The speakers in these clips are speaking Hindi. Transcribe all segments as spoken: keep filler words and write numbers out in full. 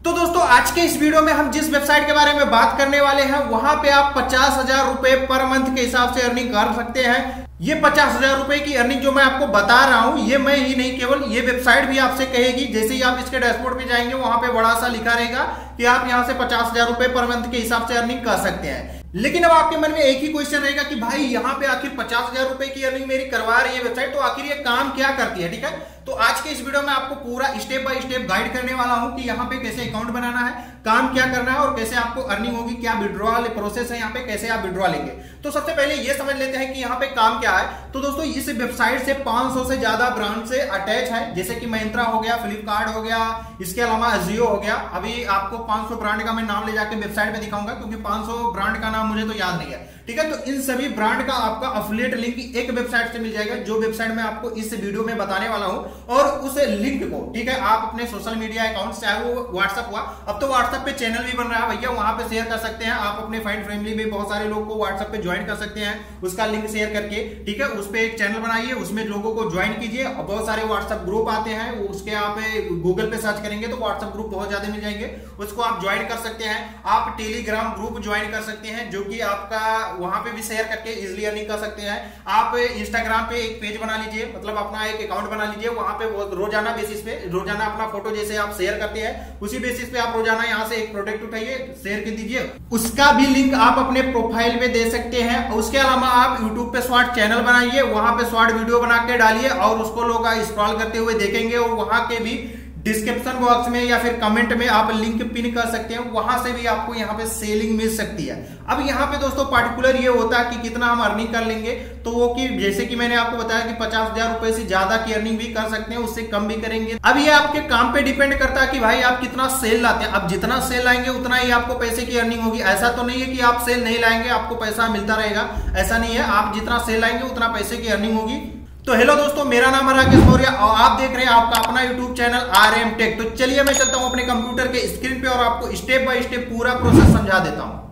तो दोस्तों आज के इस वीडियो में हम जिस वेबसाइट के बारे में बात करने वाले हैं वहां पे आप पचास हजार रुपए पर मंथ के हिसाब से अर्निंग कर सकते हैं। ये पचास हजार रुपए की अर्निंग जो मैं आपको बता रहा हूं ये मैं ही नहीं केवल ये वेबसाइट भी आपसे कहेगी। जैसे ही आप इसके डैशबोर्ड पे जाएंगे वहां पे बड़ा सा लिखा रहेगा कि आप यहां से पचास हजार रुपए पर मंथ के हिसाब से अर्निंग कर सकते हैं। लेकिन अब आपके मन में एक ही क्वेश्चन रहेगा कि भाई यहाँ पे आखिर पचास हजार रुपए की अर्निंग मेरी करवा रही है वेबसाइट, तो आखिर ये काम क्या करती है। ठीक है, तो आज के इस वीडियो में आपको पूरा स्टेप बाय स्टेप गाइड करने वाला हूं कि यहाँ पे कैसे अकाउंट बनाना है, काम क्या करना है और कैसे आपको अर्निंग होगी, क्या विड्रॉल प्रोसेस है यहाँ पे, कैसे आप विड्रॉ लेंगे। तो सबसे पहले ये समझ लेते हैं कि यहाँ पे काम क्या है। तो दोस्तों इस वेबसाइट से पांच सौ से ज्यादा ब्रांड से अटैच है, जैसे कि महिंद्रा हो गया, फ्लिपकार्ट हो गया, इसके अलावा अजियो हो गया। अभी आपको पांच सौ ब्रांड का मैं नाम ले जाके वेबसाइट पे दिखाऊंगा क्योंकि पांच सौ ब्रांड का नाम मुझे तो याद नहीं है। ठीक है, तो इन सभी ब्रांड का आपका अफिलिएट लिंक एक वेबसाइट से मिल जाएगा, जो वेबसाइट मैं आपको इस वीडियो में बताने वाला हूं। और उस लिंक को ठीक है आप अपने सोशल मीडिया अकाउंट चाहे वो व्हाट्सएप हुआ, अब तो व्हाट्सएप पे चैनल भी बन रहा है भैया, वहां पे शेयर कर सकते हैं। आप अपने फ्रेंड फैमिली में बहुत सारे लोग को व्हाट्सएप पे ज्वाइन कर सकते हैं, उसका लिंक शेयर करके। ठीक है, उस पे एक चैनल बनाइए, उसमें लोगों को ज्वाइन कीजिए। बहुत सारे व्हाट्सएप ग्रुप आते हैं, उसके आप गूगल पे सर्च करेंगे तो व्हाट्सएप ग्रुप बहुत ज्यादा मिल जाएंगे, उसको आप ज्वाइन कर सकते हैं। आप टेलीग्राम ग्रुप ज्वाइन कर सकते हैं जो कि आपका वहां पे भी शेयर करके इजिली अर्निंग कर सकते हैं। आप इंस्टाग्राम पे एक पेज बना लीजिए, मतलब अपना एक अकाउंट बना लीजिए, वहां पे रोजाना बेसिस पे रोजाना अपना फोटो जैसे आप शेयर करते हैं उसी बेसिस पे आप रोजाना यहां से एक प्रोडक्ट उठाइए, शेयर कर दीजिए, उसका भी लिंक आप अपने प्रोफाइल में दे सकते हैं। उसके अलावा आप यूट्यूब पे शॉर्ट चैनल बनाइए, वहां पे शॉर्ट वीडियो बना के डालिए और उसको लोग स्क्रॉल करते हुए देखेंगे और वहां के भी डिस्क्रिप्शन बॉक्स में या फिर कमेंट में आप लिंक पिन कर सकते हैं, वहां से भी आपको यहाँ पे सेलिंग मिल सकती है। अब यहाँ पे दोस्तों पार्टिकुलर ये होता है कि कितना हम अर्निंग कर लेंगे, तो वो कि जैसे कि मैंने आपको बताया कि पचास हजार रुपए से ज्यादा की अर्निंग भी कर सकते हैं, उससे कम भी करेंगे। अब ये आपके काम पे डिपेंड करता है कि भाई आप कितना सेल लाते हैं। अब जितना सेल लाएंगे उतना ही आपको पैसे की अर्निंग होगी। ऐसा तो नहीं है कि आप सेल नहीं लाएंगे आपको पैसा मिलता रहेगा, ऐसा नहीं है। आप जितना सेल लाएंगे उतना पैसे की अर्निंग होगी। तो हेलो दोस्तों, मेरा नाम है राकेश मौर्य और आप देख रहे हैं आपका अपना YouTube channel R M Tech. तो चलिए मैं चलता हूं अपने कंप्यूटर के स्क्रीन पे और आपको स्टेप बाय स्टेप पूरा प्रोसेस समझा देता हूं।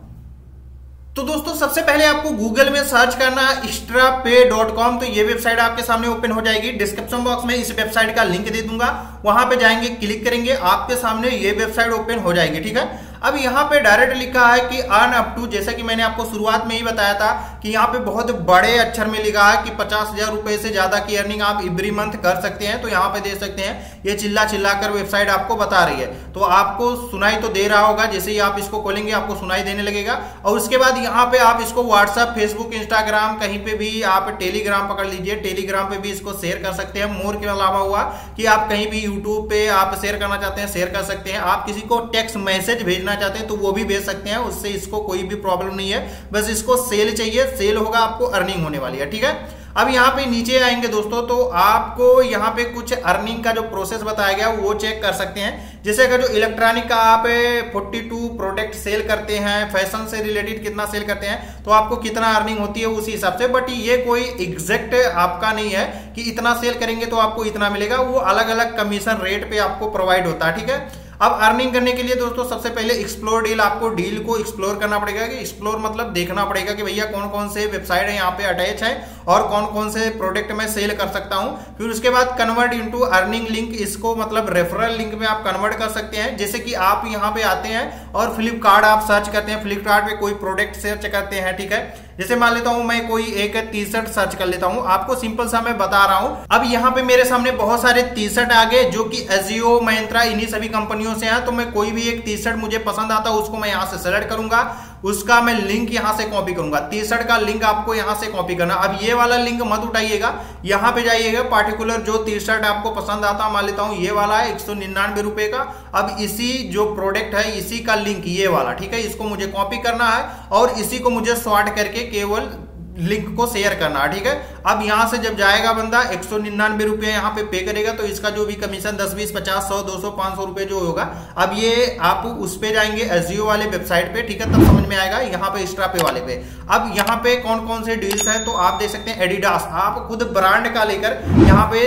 तो दोस्तों सबसे पहले आपको गूगल में सर्च करना है एक्स्ट्रा पे डॉट कॉम। तो ये वेबसाइट आपके सामने ओपन हो जाएगी। डिस्क्रिप्शन बॉक्स में इस वेबसाइट का लिंक दे दूंगा, वहां पे जाएंगे, क्लिक करेंगे, आपके सामने ये वेबसाइट ओपन हो जाएगी। ठीक है, अब यहाँ पे डायरेक्ट लिखा है कि अर्न अप टू, जैसा कि मैंने आपको शुरुआत में ही बताया था कि यहाँ पे बहुत बड़े अक्षर में लिखा है कि पचास हजार रुपए से ज्यादा की अर्निंग आप एवरी मंथ कर सकते हैं। तो यहाँ पे दे सकते हैं, ये चिल्ला चिल्ला कर वेबसाइट आपको बता रही है। तो आपको सुनाई तो दे रहा होगा, जैसे ही आप इसको खोलेंगे आपको सुनाई देने लगेगा। और उसके बाद यहाँ पे आप इसको व्हाट्सएप, फेसबुक, इंस्टाग्राम, कहीं पे भी आप टेलीग्राम पकड़ लीजिए, टेलीग्राम पे भी इसको शेयर कर सकते हैं। मोर के अलावा हुआ कि आप कहीं भी यूट्यूब पे आप शेयर करना चाहते हैं शेयर कर सकते हैं। आप किसी को टेक्स्ट मैसेज भेजना चाहते हैं तो वो भी भेज सकते हैं, उससे इसको कोई भी प्रॉब्लम नहीं है। बस इसको सेल चाहिए, सेल होगा आपको अर्निंग होने वाली है। ठीक है, अब यहाँ पे नीचे आएंगे दोस्तों तो आपको यहाँ पे कुछ अर्निंग का जो प्रोसेस बताया गया वो चेक कर सकते हैं। जैसे अगर जो इलेक्ट्रॉनिक का आप बयालीस प्रोडक्ट सेल करते हैं, फैशन से रिलेटेड कितना सेल करते हैं तो आपको कितना अर्निंग होती है उसी हिसाब से। बट ये कोई एग्जैक्ट आपका नहीं है कि इतना सेल करेंगे तो आपको इतना मिलेगा, वो अलग अलग कमीशन रेट पे आपको प्रोवाइड होता है। ठीक है, अब अर्निंग करने के लिए दोस्तों सबसे पहले एक्सप्लोर डील, आपको डील को एक्सप्लोर करना पड़ेगा। कि एक्सप्लोर मतलब देखना पड़ेगा कि भैया कौन कौन से वेबसाइट है यहाँ पे अटैच है और कौन कौन से प्रोडक्ट मैं सेल कर सकता हूँ। फिर उसके बाद कन्वर्ट इनटू अर्निंग लिंक, इसको मतलब रेफरल लिंक में आप कन्वर्ट कर सकते हैं। जैसे कि आप यहाँ पे आते हैं और फ्लिपकार्ट आप सर्च करते हैं, फ्लिपकार्ट पे कोई प्रोडक्ट सर्च करते हैं। ठीक है, जैसे मान लेता हूं मैं कोई एक टी शर्ट सर्च कर लेता हूं, आपको सिंपल सा मैं बता रहा हूं। अब यहाँ पे मेरे सामने बहुत सारे टी शर्ट आ गए जो कि अजियो, महिंद्रा, इन्हीं सभी कंपनियों से हैं। तो मैं कोई भी एक टी शर्ट मुझे पसंद आता है उसको मैं यहाँ से सेलेक्ट करूंगा, उसका मैं लिंक यहाँ से कॉपी करूंगा। टी शर्ट का लिंक आपको यहाँ से कॉपी करना। अब ये वाला लिंक मत उठाइएगा, यहाँ पे जाइएगा, पार्टिकुलर जो टी शर्ट आपको पसंद आता, मान लेता हूँ ये वाला है एक सौ निन्यानवे रुपए का। अब इसी जो प्रोडक्ट है इसी का लिंक ये वाला, ठीक है, इसको मुझे कॉपी करना है और इसी को मुझे शॉर्ट करके केवल लिंक को शेयर करना है। ठीक है, अब यहां से जब जाएगा बंदा एक सौ निन्यानवे रुपये यहाँ पे पे करेगा तो इसका जो भी कमीशन दस बीस पचास सौ दो सौ पांच सौ रुपए जो होगा, अब ये आप उस पे जाएंगे अजियो वाले वेबसाइट पे। ठीक है, तब समझ में आएगा। यहाँ पे एक्स्ट्रा पे वाले पे अब यहाँ पे कौन कौन से डील्स हैं तो आप देख सकते हैं। एडिडास, आप खुद ब्रांड का लेकर यहाँ पे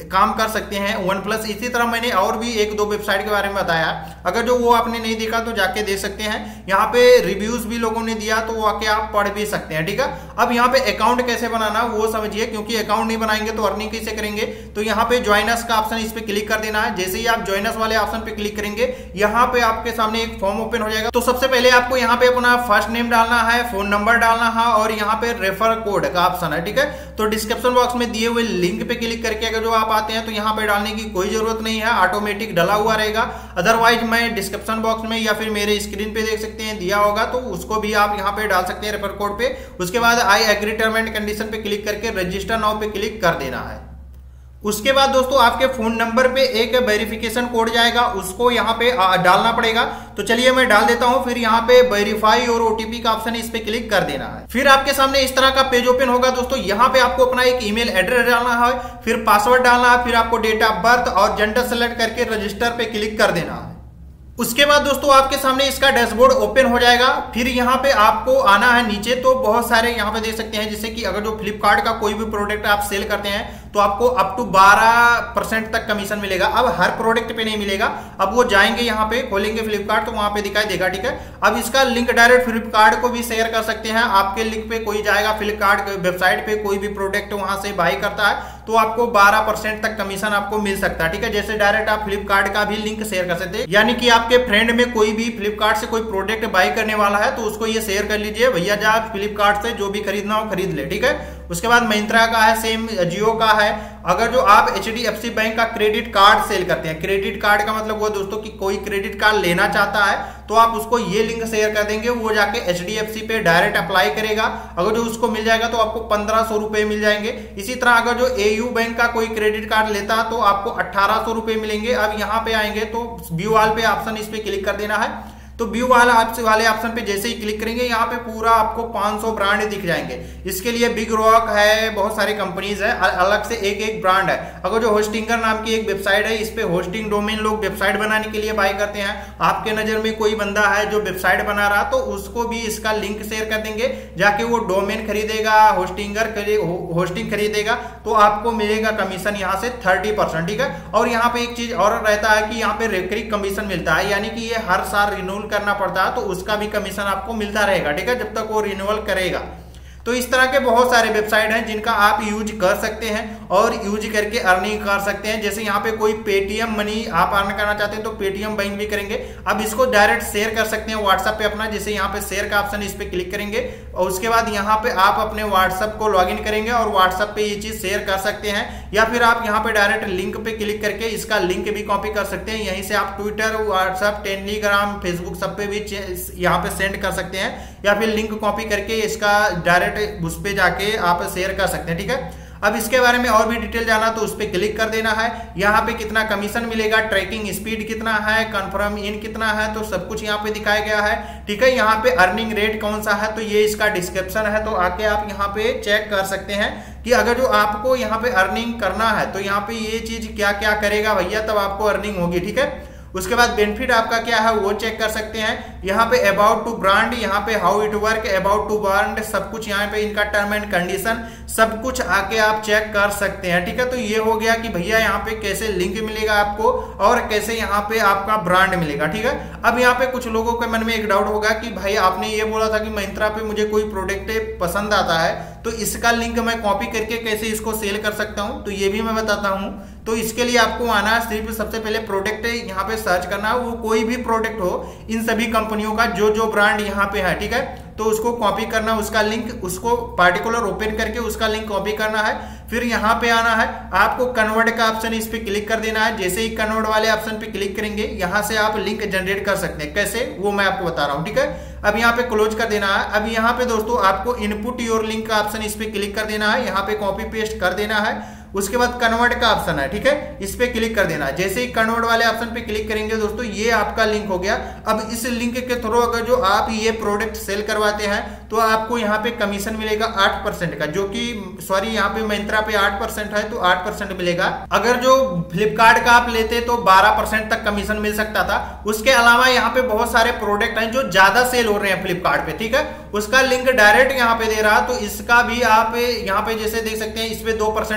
काम कर सकते हैं वन प्लस। इसी तरह मैंने और भी एक दो वेबसाइट के बारे में बताया, अगर जो वो आपने नहीं देखा तो जाके देख सकते हैं। यहाँ पे रिव्यूज भी लोगों ने दिया तो वो आके आप पढ़ भी सकते हैं, ठीक है। अब यहाँ पे अकाउंट कैसे बनाना वो समझिए, क्योंकि अकाउंट नहीं बनाएंगे तो अर्निंग कैसे करेंगे। तो यहाँ पे ज्वाइनस का ऑप्शन, इस पे क्लिक कर देना है। जैसे ही आप ज्वाइनस वाले ऑप्शन पे क्लिक करेंगे, यहाँ पे आपके सामने एक फॉर्म ओपन हो जाएगा। तो सबसे पहले आपको यहाँ पे अपना फर्स्ट नेम डालना है, फोन नंबर डालना है और यहाँ पे रेफर कोड का ऑप्शन है, ठीक है। तो डिस्क्रिप्शन बॉक्स में दिए हुए लिंक पे क्लिक करके अगर जो आप आते हैं तो यहाँ पे डालने की कोई जरूरत नहीं है, ऑटोमेटिक डला हुआ रहेगा। अदरवाइज मैं डिस्क्रिप्शन बॉक्स में या फिर मेरे स्क्रीन पे देख सकते हैं दिया होगा, तो उसको भी आप यहाँ पे डाल सकते हैं रेफर कोड पे। उसके बाद I agree term and condition पे क्लिक करके रजिस्टर नाउ पे क्लिक कर देना है। उसके बाद दोस्तों आपके फोन नंबर पे एक वेरिफिकेशन कोड जाएगा, उसको यहाँ पे डालना पड़ेगा। तो चलिए मैं डाल देता हूं। फिर यहाँ पे वेरीफाई और ओटीपी का ऑप्शन है, इस पे क्लिक कर देना है। फिर आपके सामने इस तरह का पेज ओपन होगा दोस्तों। यहाँ पे आपको अपना एक ईमेल एड्रेस डालना है, फिर पासवर्ड डालना है, फिर आपको डेट ऑफ बर्थ और जेंडर सेलेक्ट करके रजिस्टर पे क्लिक कर देना है। उसके बाद दोस्तों आपके सामने इसका डैशबोर्ड ओपन हो जाएगा। फिर यहाँ पे आपको आना है नीचे, तो बहुत सारे यहाँ पे देख सकते हैं, जैसे कि अगर जो फ्लिपकार्ट का कोई भी प्रोडक्ट आप सेल करते हैं तो आपको अप टू बारह परसेंट तक कमीशन मिलेगा। अब हर प्रोडक्ट पे नहीं मिलेगा, अब वो जाएंगे यहाँ पे, खोलेंगे फ्लिपकार्ट तो वहां पे दिखाई देगा, ठीक है। अब इसका लिंक डायरेक्ट फ्लिपकार्ट को भी शेयर कर सकते हैं। आपके लिंक पे कोई जाएगा फ्लिपकार्ट वेबसाइट पे, कोई भी प्रोडक्ट वहां से बाई करता है तो आपको बारह परसेंट तक कमीशन आपको मिल सकता है, ठीक है। जैसे डायरेक्ट आप फ्लिपकार्ट का भी लिंक शेयर कर सकते हैं, यानी कि आपके फ्रेंड में कोई भी फ्लिपकार्ट से कोई प्रोडक्ट बाई करने वाला है तो उसको ये शेयर कर लीजिए, भैया जा फ्लिपकार्ट से जो भी खरीदना हो खरीद ले, ठीक है। उसके बाद महिंद्रा का है, सेम जियो का है। अगर जो आप H D F C bank का क्रेडिट कार्ड सेल करते हैं, क्रेडिट कार्ड का मतलब वो दोस्तों कि कोई क्रेडिट कार्ड लेना चाहता है तो आप उसको ये लिंक शेयर कर देंगे, वो जाके एच डी एफ सी पे डायरेक्ट अप्लाई करेगा। अगर जो उसको मिल जाएगा तो आपको पंद्रह सौ रुपए मिल जाएंगे। इसी तरह अगर जो ए यू बैंक का कोई क्रेडिट कार्ड लेता तो आपको अट्ठारह सौ रुपए मिलेंगे। अब यहाँ पे आएंगे तो व्यू ऑल पे ऑप्शन, इस पे क्लिक कर देना है। तो व्यू वाला वाले ऑप्शन पे जैसे ही क्लिक करेंगे यहाँ पे पूरा आपको पाँच सौ ब्रांड दिख जाएंगे। इसके लिए बिग रॉक है, बहुत सारी कंपनीज है, अलग से एक एक ब्रांड है। अगर जो होस्टिंगर नाम की एक वेबसाइट है, इस पे होस्टिंग डोमेन लोग वेबसाइट बनाने के लिए बाय करते हैं। आपके नजर में कोई बंदा है जो वेबसाइट बना रहा तो उसको भी इसका लिंक शेयर कर देंगे, जाके वो डोमेन खरीदेगा, होस्टिंगर होस्टिंग खरीदेगा तो आपको मिलेगा कमीशन यहाँ से थर्टी परसेंट, ठीक है। और यहाँ पे एक चीज और रहता है कि यहाँ पे रेकरिंग कमीशन मिलता है, यानी कि ये हर साल रिन्यूअल करना पड़ता है तो उसका भी कमीशन आपको मिलता रहेगा, ठीक है, जब तक वो रिन्यूअल करेगा। तो इस तरह के बहुत सारे वेबसाइट हैं जिनका आप यूज कर सकते हैं और यूज करके अर्निंग कर सकते हैं। जैसे यहाँ पे कोई पेटीएम मनी आप अर्न करना चाहते हैं तो पेटीएम बैंक भी करेंगे। अब इसको डायरेक्ट शेयर कर सकते हैं व्हाट्सएप पे अपना, जैसे यहाँ पे शेयर का ऑप्शन, इस पे क्लिक करेंगे और उसके बाद यहाँ पे आप अपने व्हाट्सएप को लॉग इन करेंगे और व्हाट्सएप पे ये चीज शेयर कर सकते हैं। या फिर आप यहाँ पे डायरेक्ट लिंक पे क्लिक करके इसका लिंक भी कॉपी कर सकते हैं। यहीं से आप ट्विटर, व्हाट्सएप, टेलीग्राम, फेसबुक सब पे भी यहाँ पे सेंड कर सकते हैं, या फिर लिंक कॉपी करके इसका डायरेक्ट उस पे जाके आप शेयर कर सकते हैं, ठीक है। अब इसके बारे में और भी डिटेल जाना तो उस पे क्लिक कर देना है। यहाँ पे कितना कमीशन मिलेगा, ट्रैकिंग स्पीड कितना है, कंफर्म इन कितना है, तो सब कुछ यहाँ पे दिखाया गया है, ठीक है। यहाँ पे अर्निंग रेट कौन सा है तो ये इसका डिस्क्रिप्शन है, तो आके आप यहाँ पे चेक कर सकते हैं कि अगर जो आपको यहाँ पे अर्निंग करना है तो यहाँ पे ये चीज क्या क्या करेगा भैया, तब आपको अर्निंग होगी, ठीक है। उसके बाद बेनिफिट आपका क्या है वो चेक कर सकते हैं। यहाँ पे अबाउट टू ब्रांड, यहाँ पे how it work, about to brand, सब कुछ यहाँ पे इनका टर्म एंड कंडीशन सब कुछ आके आप चेक कर सकते हैं, ठीक है। तो ये हो गया कि भैया यहाँ पे कैसे लिंक मिलेगा आपको और कैसे यहाँ पे आपका ब्रांड मिलेगा, ठीक है। अब यहाँ पे कुछ लोगों के मन में एक डाउट होगा कि भाई आपने ये बोला था कि महिंद्रा पे मुझे कोई प्रोडक्ट पसंद आता है तो इसका लिंक मैं कॉपी करके कैसे इसको सेल कर सकता हूँ, तो ये भी मैं बताता हूँ। तो इसके लिए आपको आना है, सिर्फ सबसे पहले प्रोडक्ट यहाँ पे सर्च करना है, वो कोई भी प्रोडक्ट हो इन सभी कंपनियों का जो जो ब्रांड यहाँ पे है, ठीक है। तो उसको कॉपी करना, उसका लिंक, उसको पार्टिकुलर ओपन करके उसका लिंक कॉपी करना है। फिर यहाँ पे आना है, आपको कन्वर्ट का ऑप्शन, इस पे क्लिक कर देना है। जैसे ही कन्वर्ट वाले ऑप्शन पे क्लिक करेंगे यहाँ से आप लिंक जनरेट कर सकते हैं, कैसे वो मैं आपको बता रहा हूँ, ठीक है। अब यहाँ पे क्लोज कर देना है। अब यहाँ पे दोस्तों आपको इनपुट योर लिंक का ऑप्शन, इस पे क्लिक कर देना है, यहाँ पे कॉपी पेस्ट कर देना है। उसके बाद कन्वर्ट का ऑप्शन है, ठीक है, इस पे क्लिक कर देना है। जैसे ही कन्वर्ट वाले ऑप्शन पे क्लिक करेंगे दोस्तों ये आपका लिंक हो गया। अब इस लिंक के थ्रू अगर जो आप ये प्रोडक्ट सेल करवाते हैं तो आपको यहाँ पे कमीशन मिलेगा आठ परसेंट का, जो कि सॉरी यहाँ पे महिंद्रा पे आठ परसेंट है तो आठ परसेंट मिलेगा। अगर जो फ्लिपकार्ट का आप लेते तो बारह परसेंट तक कमीशन मिल सकता था। उसके अलावा यहाँ पे बहुत सारे प्रोडक्ट हैं जो ज्यादा सेल हो रहे हैं फ्लिपकार्ट पे, ठीक है, उसका लिंक डायरेक्ट यहाँ पे दे रहा, तो इसका भी आप यहाँ पे जैसे देख सकते हैं इस पे दो परसेंट का कमीशन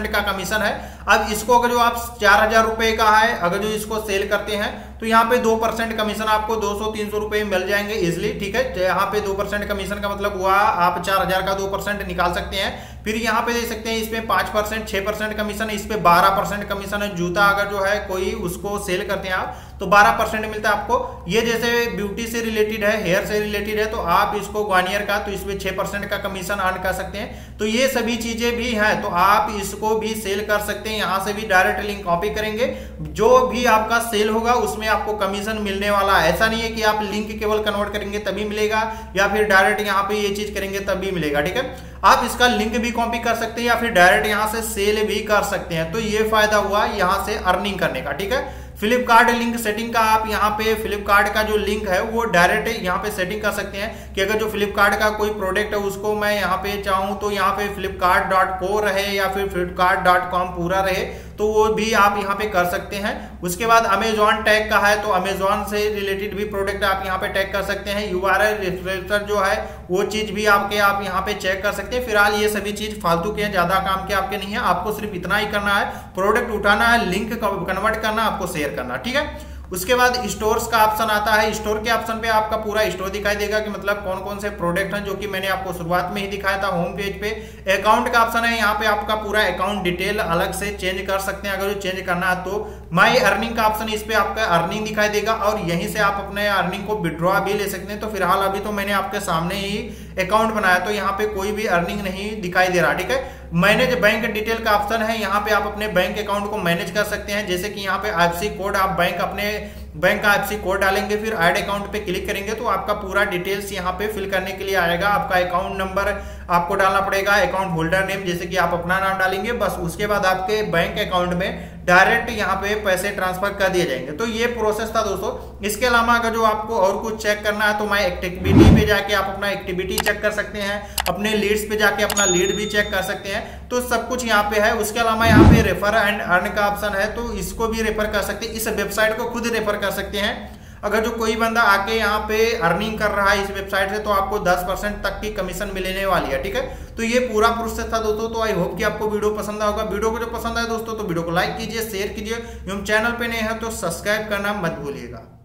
कमीशन है। अब इसको अगर जो आप चार हजार रुपए का है, अगर जो इसको सेल करते हैं तो यहाँ पे दो परसेंट कमीशन आपको दो सौ तीन सौ रुपए मिल जाएंगे इजिली, ठीक है। यहाँ पे दो परसेंट कमीशन का मतलब हुआ आप चार हजार का दो परसेंट निकाल सकते हैं। फिर यहाँ पे देख सकते हैं इसमें पांच परसेंट छह परसेंट कमीशन है, इस पे बारह परसेंट कमीशन है। जूता अगर जो है कोई उसको सेल करते हैं आप तो बारह परसेंट मिलता है आपको। ये जैसे ब्यूटी से रिलेटेड है, हेयर से रिलेटेड है, तो आप इसको ग्वानियर का तो इसमें छह परसेंट का कमीशन अर्न कर सकते हैं। तो ये सभी चीजें भी हैं, तो आप इसको भी सेल कर सकते हैं। यहाँ से भी डायरेक्ट लिंक कॉपी करेंगे, जो भी आपका सेल होगा उसमें आपको कमीशन मिलने वाला है। ऐसा नहीं है कि आप लिंक केवल कन्वर्ट करेंगे तभी मिलेगा या फिर डायरेक्ट यहाँ पे ये चीज करेंगे तभी मिलेगा, ठीक है। आप इसका लिंक भी कॉपी कर सकते हैं या फिर डायरेक्ट यहाँ से सेल भी कर सकते हैं। तो ये फायदा हुआ यहाँ से अर्निंग करने का, ठीक है। फ्लिपकार्ट लिंक सेटिंग का आप यहाँ पे फ्लिपकार्ट का जो लिंक है वो डायरेक्ट यहाँ पे सेटिंग कर सकते हैं कि अगर जो फ्लिपकार्ट का कोई प्रोडक्ट है उसको मैं यहाँ पे चाहूँ तो यहाँ पे फ्लिपकार्ट डॉट को रहे या फिर फ्लिपकार्ट डॉट कॉम पूरा रहे, तो वो भी आप यहाँ पे कर सकते हैं। उसके बाद अमेजॉन टैग का है तो अमेजॉन से रिलेटेड भी प्रोडक्ट आप यहाँ पे टैग कर सकते हैं। यूआरएल रेफरेंसर जो है वो चीज भी आपके आप यहाँ पे चेक कर सकते हैं। फिलहाल ये सभी चीज फालतू के हैं, ज्यादा काम के आपके नहीं है। आपको सिर्फ इतना ही करना है, प्रोडक्ट उठाना है, लिंक कन्वर्ट करना, आपको शेयर करना, ठीक है। उसके बाद स्टोर्स का ऑप्शन आता है। स्टोर के ऑप्शन पे आपका पूरा स्टोर दिखाई देगा कि मतलब कौन कौन से प्रोडक्ट हैं, जो कि मैंने आपको शुरुआत में ही दिखाया था होम पेज पे। अकाउंट का ऑप्शन है, यहाँ पे आपका पूरा अकाउंट डिटेल अलग से चेंज कर सकते हैं अगर जो चेंज करना है तो। माई अर्निंग का ऑप्शन, इस पे आपका अर्निंग दिखाई देगा और यहीं से आप अपने अर्निंग को विड्रॉ भी ले सकते हैं। तो फिलहाल अभी तो मैंने आपके सामने ही अकाउंट बनाया तो यहाँ पे कोई भी अर्निंग नहीं दिखाई दे रहा, ठीक है। मैनेज बैंक डिटेल का ऑप्शन है, यहाँ पे आप अपने बैंक अकाउंट को मैनेज कर सकते हैं। जैसे कि यहाँ पे आईएफएससी कोड, आप बैंक अपने बैंक का आईएफएससी कोड डालेंगे, फिर ऐड अकाउंट पे क्लिक करेंगे तो आपका पूरा डिटेल्स यहाँ पे फिल करने के लिए आएगा। आपका अकाउंट नंबर आपको डालना पड़ेगा, अकाउंट होल्डर नेम, जैसे कि आप अपना नाम डालेंगे बस, उसके बाद आपके बैंक अकाउंट में डायरेक्ट यहाँ पे पैसे ट्रांसफर कर दिए जाएंगे। तो ये प्रोसेस था दोस्तों। इसके अलावा अगर जो आपको और कुछ चेक करना है तो माई एक्टिविटी पे जाके आप अपना एक्टिविटी चेक कर सकते हैं, अपने लीड्स पे जाके अपना लीड भी चेक कर सकते हैं। तो सब कुछ यहाँ पे है। उसके अलावा यहाँ पे रेफर एंड अर्न का ऑप्शन है, तो इसको भी रेफर कर सकते हैं। इस वेबसाइट को खुद रेफर कर सकते हैं। अगर जो कोई बंदा आके यहाँ पे अर्निंग कर रहा है इस वेबसाइट से तो आपको दस परसेंट तक की कमीशन मिलने वाली है, ठीक है। तो ये पूरा प्रोसेस था दोस्तों। तो आई होप कि आपको वीडियो पसंद आएगा। वीडियो को जो पसंद आए दोस्तों तो वीडियो को लाइक कीजिए, शेयर कीजिए। एवं चैनल पे नए हैं तो सब्सक्राइब करना मत भूलिएगा।